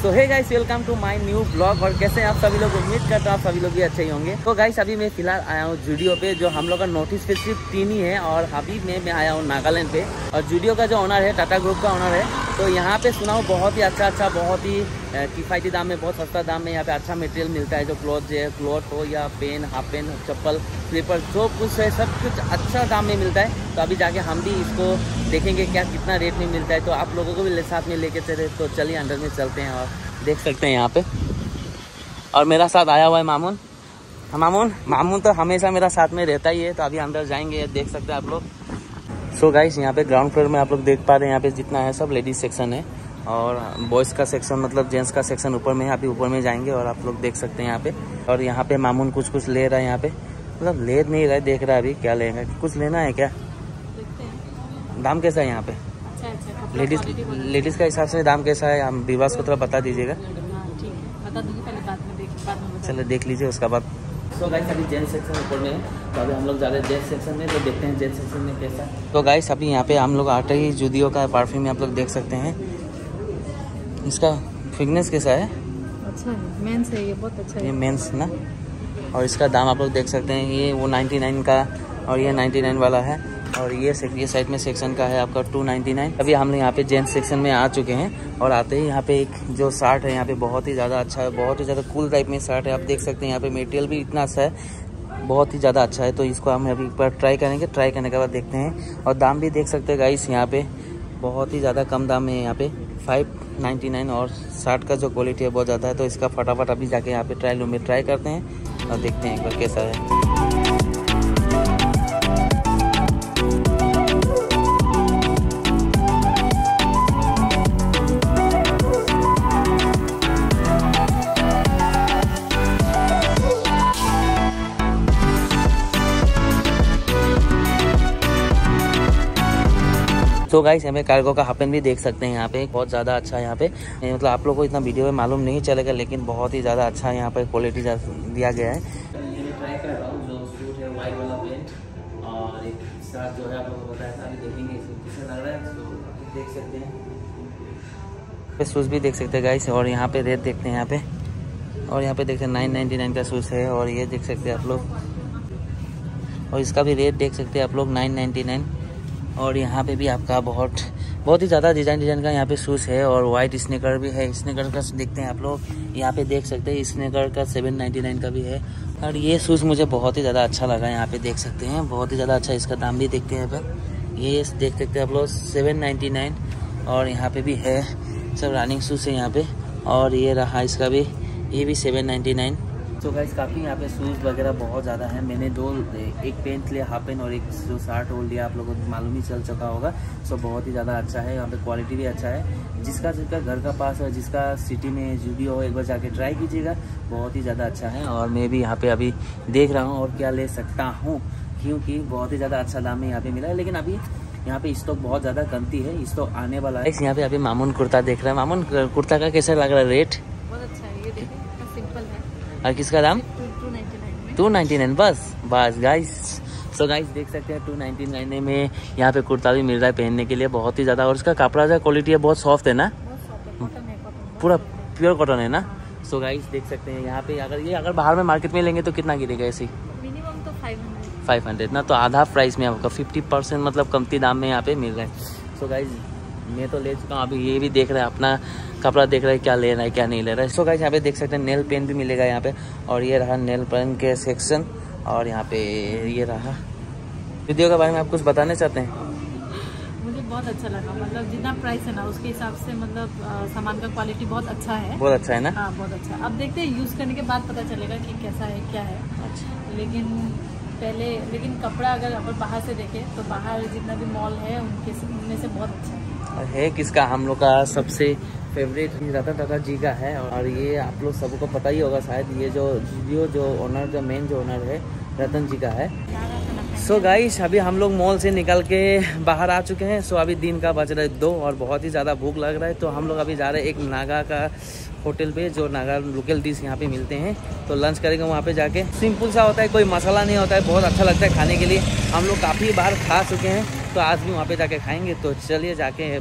So hey guys, welcome to my new blog. और कैसे हैं आप सभी लोग? उम्मीद करता हूँ आप सभी लोग भी अच्छे ही होंगे। तो गाइस अभी मैं फिलहाल आया हूँ जूडियो पे, जो हम लोग का नोटिस पे सिर्फ 3 ही है। और अभी मैं आया हूँ नागालैंड पे। और जूडियो का जो ओनर है, टाटा ग्रुप का ओनर है, तो यहाँ पे सुना हूँ बहुत ही अच्छा बहुत ही किफ़ायती दाम में, बहुत सस्ता दाम में यहाँ पे अच्छा मटेरियल मिलता है। जो क्लॉथ हो या पेन, हाफ पेन, चप्पल, स्लीपर, जो कुछ है सब कुछ अच्छा दाम में मिलता है। तो अभी जाके हम भी इसको देखेंगे क्या कितना रेट में मिलता है। तो आप लोगों को भी साथ में लेके चले, तो चलिए अंदर में चलते हैं। और देख सकते हैं यहाँ पे, और मेरा साथ आया हुआ है मामून। मामून तो हमेशा मेरा साथ में रहता ही है। तो अभी अंदर जाएंगे, देख सकते हैं आप लोग। सो गाइस यहाँ पे ग्राउंड फ्लोर में आप लोग देख पा रहे हैं, यहाँ पे जितना है सब लेडीज सेक्शन है, और बॉयज़ का सेक्शन मतलब जेंट्स का सेक्शन ऊपर में है। अभी ऊपर में जाएंगे और आप लोग देख सकते हैं यहाँ पे। और यहाँ पे मामून कुछ ले रहा है यहाँ पे, मतलब ले नहीं रहा है, देख रहा है अभी क्या लेगा। कुछ लेना है क्या? दाम कैसा है यहाँ पे? लेडीज का हिसाब से दाम कैसा है? हम विवास को थोड़ा बता दीजिएगा। चलो देख लीजिए उसका बाद। तो गाइस अभी जेंट्स सेक्शन ऊपर में है, तो अभी हम लोग जा रहे हैं जेंट्स सेक्शन में। तो देखते हैं जेंट्स सेक्शन में कैसा। तो गाइस अभी यहाँ पे हम लोग आते ही जूडियो का परफ्यूम आप लोग देख सकते हैं। इसका फ्रेगनेंस कैसा है? अच्छा है, मेंस है ये, बहुत अच्छा है ये मेंस ना। और इसका दाम आप लोग देख सकते हैं, ये वो 99 का और ये 99 वाला है। और ये साइड में सेक्शन का है आपका 299। अभी हम लोग यहाँ पे जेंट्स सेक्शन में आ चुके हैं। और आते ही यहाँ पे एक जो शर्ट है यहाँ पे बहुत ही ज़्यादा अच्छा है, बहुत ही ज़्यादा कूल टाइप में शर्ट है। आप देख सकते हैं यहाँ पे मटेरियल भी इतना अच्छा है, बहुत ही ज़्यादा अच्छा है। तो इसको हम अभी एक बार ट्राई करेंगे, ट्राई करने के बाद देखते हैं। और दाम भी देख सकते हैं गाइस, यहाँ पे बहुत ही ज़्यादा कम दाम में है, यहाँ पे 599। और शर्ट का जो क्वालिटी है बहुत ज़्यादा है। तो इसका फटाफट अभी जाके यहाँ पे ट्रायल रूम में ट्राई करते हैं और देखते हैं एक बार कैसा है। तो गाइस हमें कार्गो का हाफ पेन भी देख सकते हैं यहाँ पे, बहुत ज़्यादा अच्छा है यहाँ पे। मतलब आप लोगों को इतना वीडियो में मालूम नहीं चलेगा, लेकिन बहुत ही ज़्यादा अच्छा यहाँ पे क्वालिटी दिया गया है। मैं ट्राई कर रहा हूँ जो सूट है वाइट वाला पेन, और एक शर्ट जो है आप लोगों को बताया था, अभी देखेंगे इसमें कैसा लग रहा है। तो आप देख सकते हैं शूज़ भी देख सकते हैं गाइस। और यहाँ पे रेट देखते हैं यहाँ पे, और यहाँ पे देखते हैं 999 का शूज़ है। और ये देख सकते हैं आप लोग, और इसका भी रेट देख सकते हैं आप लोग 999। और यहाँ पे भी आपका बहुत ही ज़्यादा डिज़ाइन का यहाँ पे शूज़ है। और वाइट स्नीकर भी है, स्नीकर का देखते हैं आप लोग, यहाँ पे देख सकते हैं स्नीकर का 799 का भी है। और ये शूज़ मुझे बहुत ही ज़्यादा अच्छा लगा, यहाँ पे देख सकते हैं बहुत ही ज़्यादा अच्छा। इसका दाम भी देखते हैं यहाँ पर, ये देख सकते हैं आप लोग 799। और यहाँ पे भी है सब रनिंग शूज़ है यहाँ पे। और ये रहा इसका भी, ये भी 799। तो गाइस काफ़ी यहाँ पे शूज़ वगैरह बहुत ज़्यादा है। मैंने एक पेंट लिया, हाफ पेन, और एक जो शर्ट होल लिया, आप लोगों को मालूम ही चल चुका होगा। सो बहुत ही ज़्यादा अच्छा है, यहाँ पे क्वालिटी भी अच्छा है। जिसका घर का पास है, जिसका सिटी में जूडियो हो, एक बार जाके ट्राई कीजिएगा, बहुत ही ज़्यादा अच्छा है। और मैं भी यहाँ पे अभी देख रहा हूँ और क्या ले सकता हूँ, क्योंकि बहुत ही ज़्यादा अच्छा दाम में यहाँ पे मिला है। लेकिन अभी यहाँ पे स्टॉक बहुत ज़्यादा कमती है, स्टॉक आने वाला है। यहाँ पे अभी मामून कुर्ता देख रहे हैं। मामून कुर्ता का कैसा लग रहा है? रेट बहुत अच्छा है, ये देखिए सिंपल है। और किसका दाम? 299 बस गाइस। सो गाइस देख सकते हैं 299 में यहाँ पे कुर्ता भी मिल रहा है पहनने के लिए, बहुत ही ज़्यादा। और इसका कपड़ा जो क्वालिटी है बहुत सॉफ्ट है ना, पूरा प्योर कॉटन है ना। सो गाइस देख सकते हैं यहाँ पे, अगर बाहर में मार्केट में लेंगे तो कितना गिरेगा ऐसे? मिनिमम तो 500 ना। तो आधा प्राइस में आपका 50% मतलब कमती दाम में यहाँ पे मिल रहा है। सो गाइस मैं तो ले चुका हूँ, अभी ये भी देख रहा है अपना कपड़ा, देख रहा है क्या ले रहा है क्या नहीं ले रहा है। सो गाइस यहाँ पे देख सकते हैं नेल पेन भी मिलेगा यहाँ पे। और ये रहा नेल पेन के सेक्शन। और यहाँ पे ये रहा। वीडियो के बारे में आप कुछ बताना चाहते हैं? मुझे बहुत अच्छा लगा, मतलब जितना प्राइस है ना उसके हिसाब से, मतलब सामान का क्वालिटी बहुत अच्छा है। बहुत अच्छा है ना? हाँ बहुत अच्छा। अब देखते हैं यूज़ करने के बाद पता चलेगा कि कैसा है क्या है। अच्छा। लेकिन कपड़ा अगर अपन बाहर से देखें तो बाहर जितना भी मॉल है उनमें से बहुत अच्छा है। किसका? हम लोग का सबसे फेवरेट रतन टाटा जी का है। और ये आप लोग सबको पता ही होगा शायद, ये जो ओनर, जो मेन जो ओनर है रतन जी का है। सो गाइस अभी हम लोग मॉल से निकल के बाहर आ चुके हैं। सो अभी दिन का बज रहा है 2 और बहुत ही ज़्यादा भूख लग रहा है। तो हम लोग अभी जा रहे हैं एक नागा का होटल पे, जो नागा लोकल डिश यहाँ पे मिलते हैं। तो लंच करेंगे वहाँ पे जाके। सिंपल सा होता है, कोई मसाला नहीं होता है, बहुत अच्छा लगता है खाने के लिए। हम लोग काफ़ी बार खा चुके हैं, तो आज भी वहाँ पे जाके खाएंगे। तो चलिए जाके अभी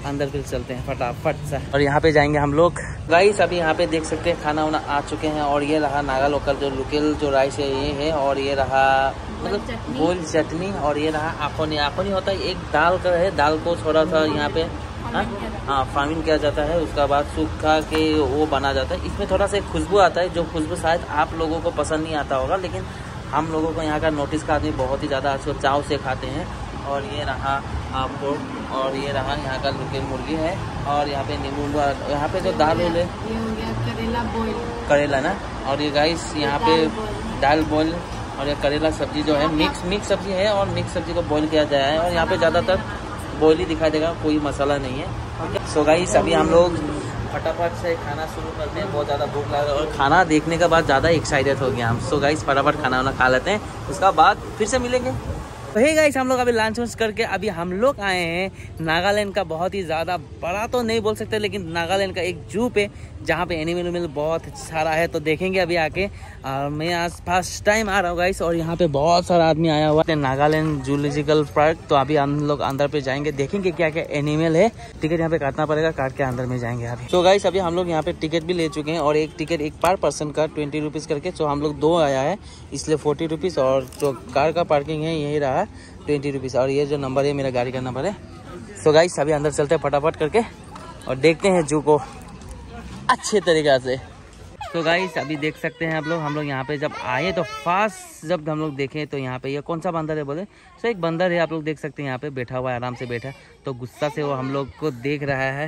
अंदर फिर चलते हैं फटाफट से। और यहाँ पे जाएंगे हम लोग। गाइस अभी यहाँ पे देख सकते हैं खाना वाना आ चुके हैं। और ये रहा नागा लोकल जो राइस है ये है। और ये रहा मतलब गोल चटनी। और ये रहा आखोनी। आखोनी होता है एक दाल का है, दाल को थोड़ा सा यहाँ पे हाँ फार्मिंग किया जाता है, उसका बाद सूखा के वो बना जाता है। इसमें थोड़ा सा खुशबू आता है, जो खुशबू शायद आप लोगों को पसंद नहीं आता होगा, लेकिन हम लोगों को यहाँ का नोटिस का आदमी बहुत ही ज़्यादा अच्छे चाव से खाते हैं। और ये रहा आपको, और ये रहा यहाँ का लोकल मुर्गी है। और यहाँ पे नींबू, यहाँ पे जो दाल है ये हो गया करेला बॉयल, करेला ना। और ये गाइस यहाँ पे दाल बॉयल और ये करेला सब्जी जो है मिक्स सब्जी है। और मिक्स सब्जी को बॉईल किया गया है। और यहाँ पे ज़्यादातर बॉईल ही दिखाई देगा, कोई मसाला नहीं है। सो गाइस अभी हम लोग फटाफट से खाना शुरू करते हैं। बहुत ज़्यादा भूख लग रहा है और खाना देखने के बाद ज़्यादा एक्साइटेड हो गया हम। सो गाइस फटाफट खाना वाना खा लेते हैं, उसका बाद फिर से मिलेंगे। तो हे गाइस हम लोग अभी लंच वंच करके अभी हम लोग आए हैं नागालैंड का बहुत ही ज़्यादा बड़ा तो नहीं बोल सकते, लेकिन नागालैंड का एक जू पे, जहाँ पे एनिमल बहुत सारा है। तो देखेंगे अभी आके। और मैं आज फर्स्ट टाइम आ रहा हूँ गाइस, और यहाँ पे बहुत सारा आदमी आया हुआ है नागालैंड जूलॉजिकल पार्क। तो अभी हम लोग अंदर पे जाएंगे, देखेंगे क्या क्या एनिमल है। टिकट यहाँ पे काटना पड़ेगा, काट के अंदर में जाएंगे अभी। तो गाइस अभी हम लोग यहाँ पे टिकट भी ले चुके हैं। और एक टिकट एक पर पर्सन का 20 रुपीज़ करके। तो हम लोग 2 आया है इसलिए 40 रुपीज़। और जो कार का पार्किंग है यही रहा 20 रुपीज़। और ये जो नंबर है मेरा गाड़ी का नंबर है। सो गाइस अभी अंदर चलते हैं फटाफट करके और देखते हैं जू को अच्छे तरीक़ा से। तो गाइस अभी देख सकते हैं आप लोग, हम लोग यहाँ पे जब आए तो फास्ट जब हम लोग देखें तो यहाँ पे ये कौन सा बंदर है बोले, तो एक बंदर है आप लोग देख सकते हैं यहाँ पे बैठा हुआ है, आराम से बैठा। तो गुस्सा से वो हम लोग को देख रहा है।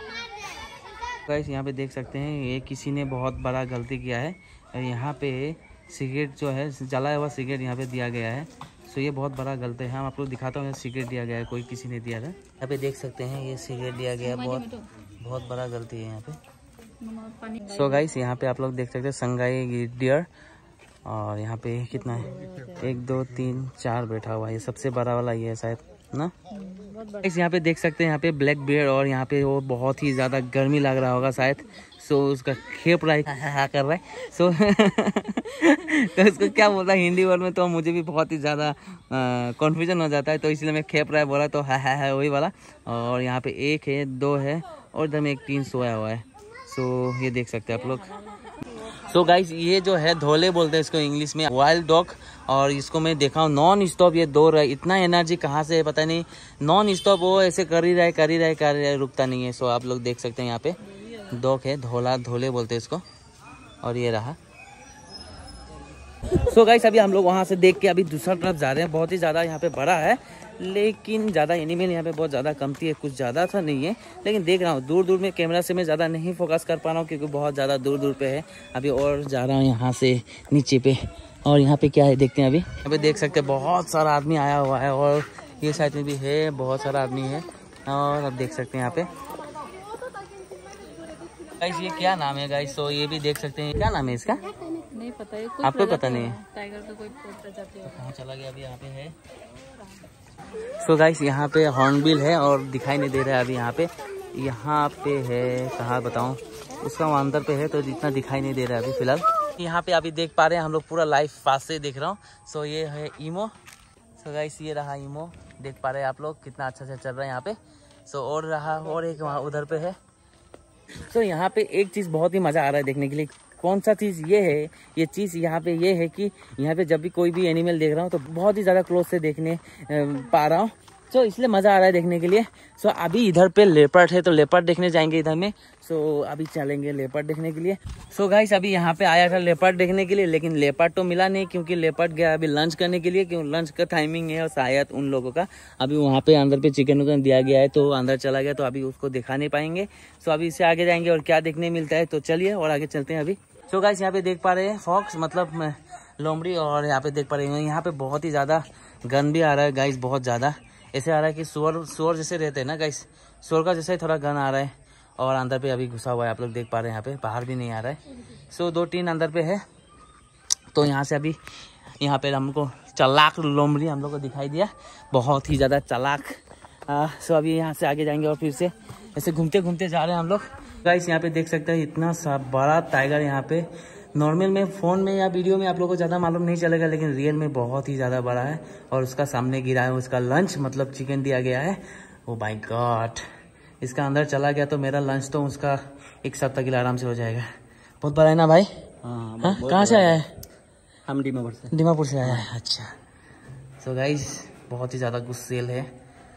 गाइस यहाँ पे देख सकते हैं ये किसी ने बहुत बड़ा गलती किया है। और यहाँ पे सिगरेट जो है जलाया हुआ सिगरेट यहाँ पे दिया गया है। सो ये बहुत बड़ा गलती है। हम आप लोग दिखाता हूँ, सिगरेट दिया गया है, कोई किसी ने दिया था। यहाँ पे देख सकते हैं ये सिगरेट दिया गया है, बहुत बड़ा गलती है यहाँ पे। सो गाइस यहाँ पे आप लोग देख सकते हैं संगाई डियर। और यहाँ पे कितना है 1 2 3 4 बैठा हुआ है, ये सबसे बड़ा वाला ये है शायद ना। गाइस यहाँ पे देख सकते हैं यहाँ पे ब्लैक बियर। और यहाँ पे वो बहुत ही ज़्यादा गर्मी लग रहा होगा शायद, सो उसका खेप रहा है कर रहा है। सो तो उसको क्या बोलता है हिंदी वर्ड में, तो मुझे भी बहुत ही ज़्यादा कन्फ्यूजन हो जाता है, तो इसलिए मैं खेप रहा है बोला तो है वही वाला। और यहाँ पे 1 है 2 है और इधर में 1 3 सोया हुआ है। सो ये देख सकते हैं आप लोग। सो गाइस ये जो है धोले बोलते हैं इसको इंग्लिश में, वाइल्ड डॉग। और इसको मैं देखा हूँ नॉन स्टॉप ये दौड़ रहा है, इतना एनर्जी कहाँ से है पता नहीं, नॉन स्टॉप वो ऐसे कर ही रहा है, रुकता नहीं है। सो आप लोग देख सकते हैं यहाँ पे डॉग है, धोले बोलते हैं इसको। और ये रहा। सो गाइस अभी हम लोग वहाँ से देख के अभी दूसरा तरफ जा रहे हैं। बहुत ही ज़्यादा यहाँ पे बड़ा है, लेकिन ज़्यादा एनिमल यहाँ पे बहुत ज़्यादा कमती है, कुछ ज़्यादा था नहीं है, लेकिन देख रहा हूँ दूर में कैमरा से मैं ज़्यादा नहीं फोकस कर पा रहा हूँ क्योंकि बहुत ज़्यादा दूर पे है। अभी और जा रहा हूँ यहाँ से नीचे पे। और यहाँ पे क्या है देखते हैं। अभी यहाँ पे देख सकते हैं बहुत सारा आदमी आया हुआ है। और ये साइड में भी है, बहुत सारा आदमी है। और अब देख सकते हैं यहाँ पे गाइस ये क्या नाम है गाइस, तो ये भी देख सकते हैं क्या नाम है इसका, नहीं पता है, आपको पता नहीं है। टाइगर का कोई प्रजाति है, कहाँ चला गया अभी यहाँ पे है। सो गाइस यहाँ पे हॉर्नबिल है और दिखाई नहीं दे रहा है अभी यहाँ पे है, कहाँ बताऊँ, उसका वहाँ अंदर पे है तो इतना दिखाई नहीं दे रहा है अभी फिलहाल। यहाँ पे अभी देख पा रहे हैं हम लोग पूरा लाइव पास से देख रहा हूँ। सो ये है ईमो। सो गाइस ये रहा ईमो, देख पा रहे हैं आप लोग कितना अच्छा से चल रहा है यहाँ पे। सो और रहा और एक वहाँ उधर पे है। सो यहाँ पे एक चीज़ बहुत ही मज़ा आ रहा है देखने के लिए। कौन सा चीज़ ये है, ये चीज़ यहाँ पे ये है कि यहाँ पे जब भी कोई भी एनिमल देख रहा हूँ तो बहुत ही ज़्यादा क्लोज से देखने पा रहा हूँ। सो इसलिए मज़ा आ रहा है देखने के लिए। सो अभी इधर पे लेपर्ड है तो लेपर्ड देखने जाएंगे इधर में। सो अभी चलेंगे लेपर्ड देखने के लिए। सो गाइस अभी यहाँ पे आया था लेपर्ड देखने के लिए, लेकिन लेपर्ड तो मिला नहीं क्योंकि लेपर्ड गया अभी लंच करने के लिए, क्योंकि लंच का टाइमिंग है और शायद उन लोगों का अभी वहाँ पे अंदर पे चिकन उकन दिया गया है तो अंदर चला गया, तो अभी उसको दिखा नहीं पाएंगे। सो अभी इससे आगे जाएंगे और क्या देखने मिलता है, तो चलिए और आगे चलते हैं अभी। सो गाइस यहाँ पे देख पा रहे हैं फॉक्स मतलब लोमड़ी, और यहाँ पे देख पा रहे हैं यहाँ पे बहुत ही ज़्यादा गन भी आ रहा है गाइस, बहुत ज़्यादा ऐसे आ रहा है कि सुअर जैसे रहते हैं ना गाइस, सुअर का जैसे ही थोड़ा गन आ रहा है। और अंदर पे अभी घुसा हुआ है, आप लोग देख पा रहे हैं यहाँ पे, बाहर भी नहीं आ रहा है। सो 2-3 अंदर पे है। तो यहाँ से अभी यहाँ पे हमको चालाक लोमड़ी हम लोग को दिखाई दिया, बहुत ही ज़्यादा चालाक। सो अभी यहाँ से आगे जाएंगे और फिर से ऐसे घूमते घूमते जा रहे हैं हम लोग। गाइस यहाँ पे देख सकते हैं इतना सा बड़ा टाइगर यहाँ पे, नॉर्मल में फ़ोन में या वीडियो में आप लोगों को ज़्यादा मालूम नहीं चलेगा, लेकिन रियल में बहुत ही ज़्यादा बड़ा है। और उसका सामने गिरा है उसका लंच, मतलब चिकन दिया गया है। ओ माय गॉड, इसका अंदर चला गया तो मेरा लंच तो उसका 1 सप्ताह के लिए आराम से हो जाएगा। बहुत बड़ा है ना भाई? हाँ, कहाँ से आया है? हम दीमापुर से आया है। अच्छा, सो गाइस बहुत ही ज़्यादा कुछ सेल है।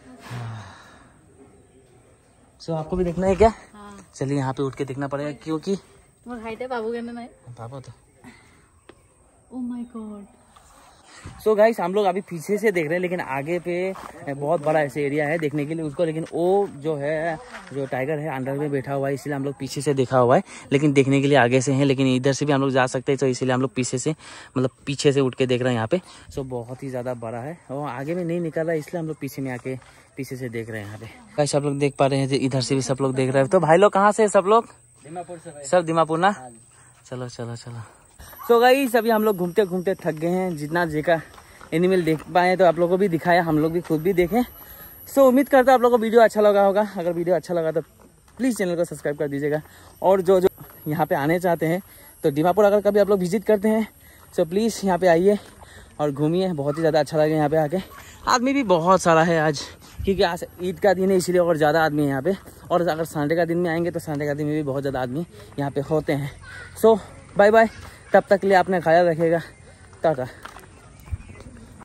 सो आपको भी देखना है क्या? हाँ। चलिए यहाँ पे उठ के देखना पड़ेगा क्योंकि बाबू करना नहीं पापा तो oh my God. So guys हम लोग अभी पीछे से देख रहे हैं, लेकिन आगे पे बहुत बड़ा ऐसे एरिया है देखने के लिए उसको, लेकिन वो जो है जो टाइगर है अंदर में बैठा हुआ है, इसलिए हम लोग पीछे से देखा हुआ है, लेकिन देखने के लिए आगे से हैं। लेकिन इधर से भी हम लोग जा सकते हैं, तो इसलिए हम लोग पीछे से मतलब पीछे से उठ के देख रहे हैं यहाँ पे। सो बहुत ही ज़्यादा बड़ा है और आगे में नहीं निकल रहा है, इसलिए हम लोग पीछे में आके पीछे से देख रहे हैं यहाँ पे। गाइस सब लोग देख पा रहे हैं, इधर से भी सब लोग देख रहे हैं। तो भाई लोग कहाँ से सब लोग? दीमापुर से। सब दीमापुर ना? चलो चलो चलो। सो गाइस अभी हम लोग घूमते घूमते थक गए हैं, जितना जगह एनिमल देख पाए तो आप लोगों को भी दिखाया, हम लोग भी खुद भी देखें। सो उम्मीद करता हूँ आप लोगों को वीडियो अच्छा लगा होगा। अगर वीडियो अच्छा लगा तो प्लीज़ चैनल को सब्सक्राइब कर दीजिएगा। और जो जो यहाँ पे आने चाहते हैं तो दीमापुर अगर कभी आप लोग विजिट करते हैं तो प्लीज़ यहाँ पे आइए और घूमिए, बहुत ही ज़्यादा अच्छा लगे यहाँ पे आके। आदमी भी बहुत सारा है आज, क्योंकि आज ईद का दिन है इसलिए और ज़्यादा आदमी है यहाँ पे। और अगर संडे का दिन में आएंगे तो संडे का दिन में भी बहुत ज़्यादा आदमी यहाँ पे होते हैं। सो बाय बाय, तब तक के लिए आपने ख्याल रखिएगा, टाटा।